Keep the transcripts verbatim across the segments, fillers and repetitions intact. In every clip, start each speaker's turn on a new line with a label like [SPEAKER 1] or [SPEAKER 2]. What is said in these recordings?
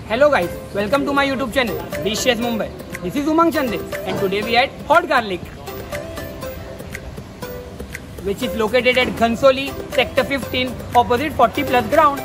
[SPEAKER 1] Hello guys, welcome to my YouTube channel Dishes Mumbai. This is Umang Chande and today we had hot garlic, which is located at Ghansoli, Sector fifteen, opposite forty plus ground.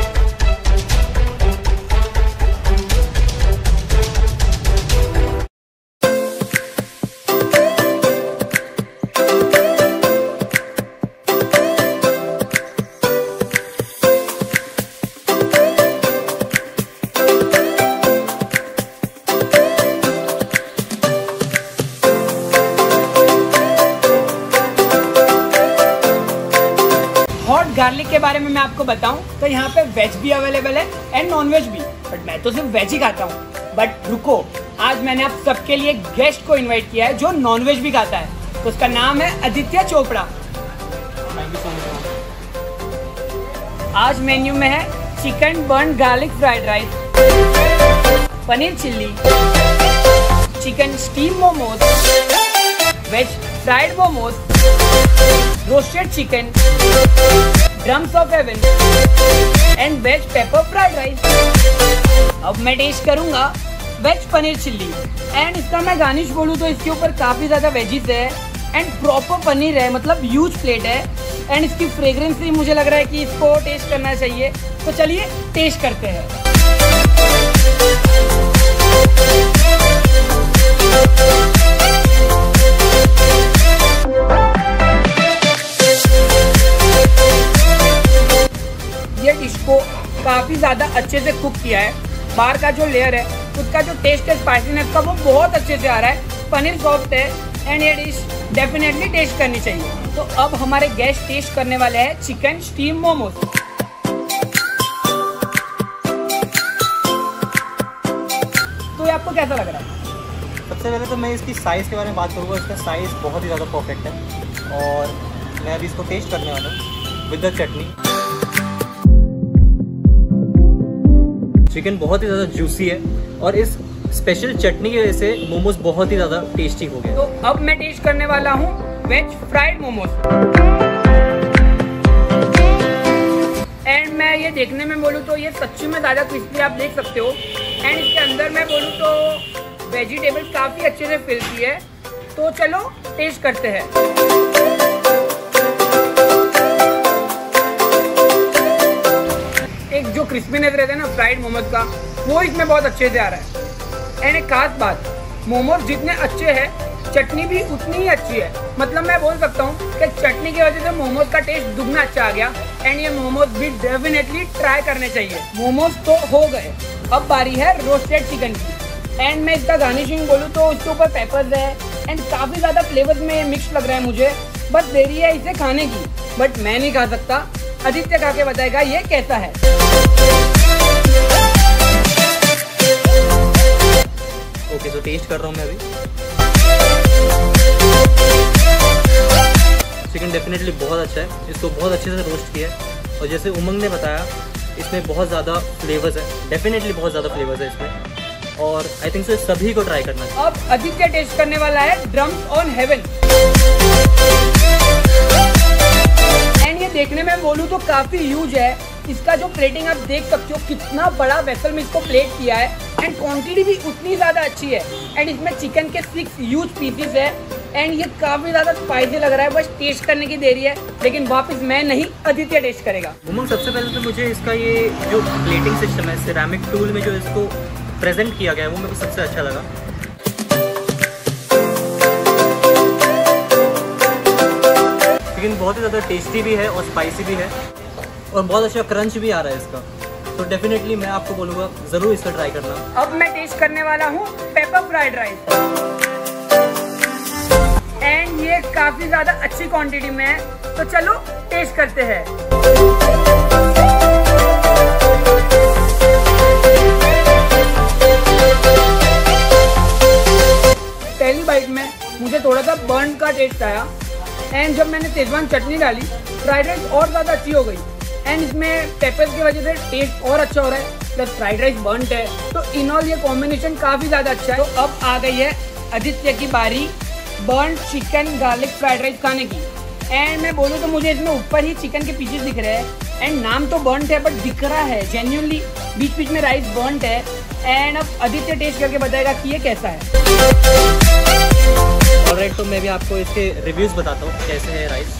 [SPEAKER 1] Hot garlic के बारे में मैं आपको बताऊं तो यहाँ पे veg भी अवेलेबल है एंड नॉन वेज भी, बट मैं तो सिर्फ वेज ही खाता हूँ। बट रुको, आज मैंने आप सबके लिए गेस्ट को इनवाइट किया है जो नॉन वेज भी खाता है। तो उसका नाम है आदित्य चोपड़ा। आज मेन्यू में है chicken burn garlic fried rice, paneer chilli, chicken steam momos, veg fried momos, roasted chicken, drums of heaven and veg pepper fried rice. अब मैं टेस्ट करूंगा वेज पनीर चिल्ली एंड इसका मैं गार्निश बोलूँ तो इसके ऊपर काफी ज्यादा वेजिस है एंड प्रॉपर पनीर है, मतलब ह्यूज प्लेट है एंड इसकी फ्रेग्रेंस से मुझे लग रहा है कि इसको टेस्ट करना चाहिए। तो चलिए टेस्ट करते हैं। ये डिश को काफी ज्यादा अच्छे से कुक किया है। बाहर का जो लेयर है उसका जो टेस्ट है स्पाइसीनेस का वो बहुत अच्छे से आ रहा है। पनीर सॉफ्ट है एंड ये डिश डेफिनेटली टेस्ट करनी चाहिए। तो अब हमारे गेस्ट टेस्ट करने वाले हैं चिकन स्टीम मोमोज। तो ये आपको कैसा लग रहा है?
[SPEAKER 2] सबसे पहले तो मैं इसकी साइज़ के बारे में बात करूँगा। इसका साइज़ बहुत ही ज़्यादा परफेक्ट है और मैं अभी इसको टेस्ट करने वाला हूँ विद द चटनी। चिकन बहुत ही ज़्यादा जूसी है और इस स्पेशल चटनी की वजह से मोमोज बहुत ही ज़्यादा टेस्टी हो गए।
[SPEAKER 1] तो अब मैं टेस्ट करने वाला हूँ वेज फ्राइड मोमोज एंड मैं ये देखने में बोलूँ तो ये सच्ची में ज़्यादा क्रिस्पी आप देख सकते हो एंड इसके अंदर मैं बोलूँ तो वेजिटेबल्स काफ़ी अच्छे से फिल की है। तो चलो टेस्ट करते हैं। एक जो क्रिस्पीनेस रहता है ना फ्राइड मोमोज का, वो इसमें बहुत अच्छे से आ रहा है एंड एक खास बात, मोमोज जितने अच्छे हैं चटनी भी उतनी ही अच्छी है। मतलब मैं बोल सकता हूँ कि चटनी की वजह से मोमोज का टेस्ट दुगना अच्छा आ गया एंड ये मोमोज भी डेफिनेटली ट्राई करने चाहिए। मोमोज तो हो गए, अब बारी है रोस्टेड चिकन की एंड मैं इसका गार्निशिंग बोलूँ तो इसके ऊपर पेपर्स है एंड काफ़ी ज़्यादा फ्लेवर्स में मिक्स लग रहा है मुझे। बस देरी है इसे खाने की, बट मैं नहीं खा सकता। आदित्य खा के बताएगा ये कैसा है।
[SPEAKER 2] ओके, तो टेस्ट कर रहा हूँ मैं अभी। चिकन डेफिनेटली बहुत अच्छा है, इसको बहुत अच्छे से रोस्ट किया है और जैसे उमंग ने बताया इसमें बहुत ज़्यादा फ्लेवर्स है, डेफिनेटली बहुत ज़्यादा फ्लेवर्स है इसमें और आई थिंक सो सभी को ट्राई करना है।
[SPEAKER 1] अब आदित्य टेस्ट करने वाला है ड्रम्स ऑन हेवन एंड ये देखने में बोलूँ तो काफ़ी ह्यूज है। इसका जो प्लेटिंग आप देख सकते हो कितना बड़ा वेसल में इसको प्लेट किया है एंड क्वांटिटी भी उतनी ज़्यादा अच्छी है एंड इसमें चिकन के सिक्स ह्यूज पीसेस है एंड ये काफ़ी ज़्यादा स्पाइसी लग रहा है। बस टेस्ट करने की देरी है, लेकिन वापस मैं नहीं आदित्य टेस्ट करेगा।
[SPEAKER 2] उमंग, सबसे पहले तो मुझे इसका ये जो प्लेटिंग सिस्टम है सिरेमिक टूल में जो इसको प्रेजेंट किया गया है वो मेरे को सबसे अच्छा लगा। चिकन बहुत ही ज़्यादा टेस्टी भी है और स्पाइसी भी है और बहुत अच्छा क्रंच भी आ रहा है इसका। तो डेफिनेटली मैं आपको बोलूँगा ज़रूर इसका ट्राई करना।
[SPEAKER 1] अब मैं टेस्ट करने वाला हूँ पेपर फ्राइड राइस एंड ये काफ़ी ज़्यादा अच्छी क्वांटिटी में है। तो चलो टेस्ट करते हैं। पहली बाइट में मुझे थोड़ा सा बर्न का टेस्ट आया एंड जब मैंने शेजवान चटनी डाली फ्राइड राइस और ज़्यादा अच्छी हो गई एंड इसमें पेपर्स की वजह से टेस्ट और अच्छा हो रहा है, प्लस फ्राइड राइस बर्न्ट है। तो इन ऑल ये कॉम्बिनेशन काफ़ी ज़्यादा अच्छा है। तो अब आ गई है आदित्य की बारी burnt chicken garlic fried rice खाने की एंड मैं बोलूँ तो मुझे इसमें ऊपर ही चिकन के पीसेस दिख रहे हैं एंड नाम तो बर्न्ट है बट दिख रहा है जेन्युइनली बीच बीच में राइस बर्न्ट है। एंड अब आदित्य टेस्ट करके बताएगा कि ये कैसा है।
[SPEAKER 2] ऑलराइट, तो मैं भी आपको इसके रिव्यूज बताता हूँ कैसे है राइस।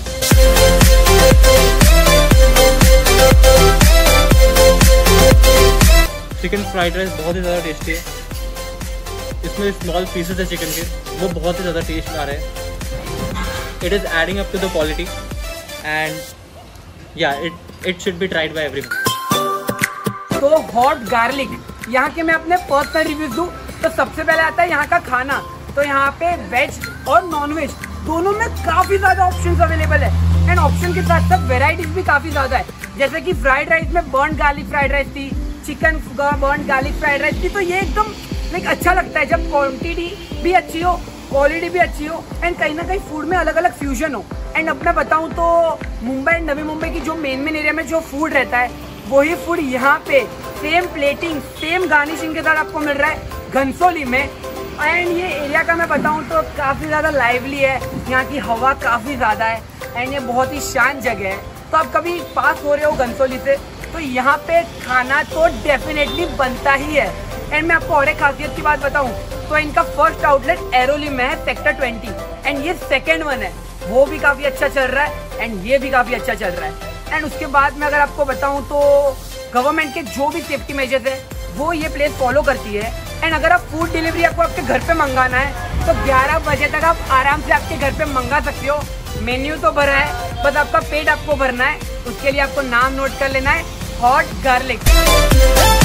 [SPEAKER 2] चिकन फ्राइड राइस बहुत ही ज़्यादा टेस्टी है। इसमें स्मॉल पीसेस है चिकन के, वो बहुत ही ज़्यादा टेस्ट आ रहे हैं। It is adding up to the quality and या it it should be tried by everyone.
[SPEAKER 1] तो हॉट गार्लिक यहाँ के मैं अपने पर्सनल रिव्यूज दूँ तो सबसे पहले आता है यहाँ का खाना। तो यहाँ पे वेज और नॉन वेज दोनों में काफी ज्यादा ऑप्शंस अवेलेबल है एंड ऑप्शन के साथ साथ वेराइटीज भी काफी ज्यादा है। जैसे कि फ्राइड राइस में बर्न्ट गार्लिक फ्राइड राइस थी, chicken burnt garlic fried rice थी। तो ये एकदम लाइक अच्छा लगता है जब क्वांटिटी भी अच्छी हो, क्वालिटी भी अच्छी हो एंड कहीं ना कहीं फूड में अलग अलग फ्यूजन हो। एंड अब मैं बताऊँ तो मुंबई एंड नवी मुंबई की जो मेन मेन एरिया में जो फूड रहता है वही फूड यहाँ पे सेम प्लेटिंग सेम गार्निशिंग के साथ आपको मिल रहा है घनसोली में। एंड ये एरिया का मैं बताऊँ तो काफ़ी ज़्यादा लाइवली है, यहाँ की हवा काफ़ी ज़्यादा है एंड ये बहुत ही शांत जगह है। तो आप कभी पास हो रहे हो घनसोली से तो यहाँ पे खाना तो डेफिनेटली बनता ही है। एंड मैं आपको और एक खासियत की बात बताऊँ तो इनका फर्स्ट आउटलेट एरोली में है सेक्टर ट्वेंटी एंड ये सेकेंड वन है, वो भी काफ़ी अच्छा चल रहा है एंड ये भी काफ़ी अच्छा चल रहा है। एंड उसके बाद मैं अगर आपको बताऊँ तो गवर्नमेंट के जो भी सेफ्टी मेजर्स है वो ये प्लेस फॉलो करती है। एंड अगर आप फूड डिलीवरी आपको आपके घर पे मंगाना है तो ग्यारह बजे तक आप आराम से आपके घर पे मंगा सकते हो। मेन्यू तो भरा है, बस आपका पेट आपको भरना है। उसके लिए आपको नाम नोट कर लेना है, हॉट गार्लिक।